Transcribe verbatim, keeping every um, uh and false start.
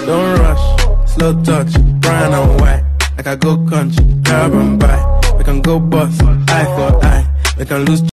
Don't rush, slow touch, brown and white. Like I go country, grab and buy. We can go bust, eye for eye. We can lose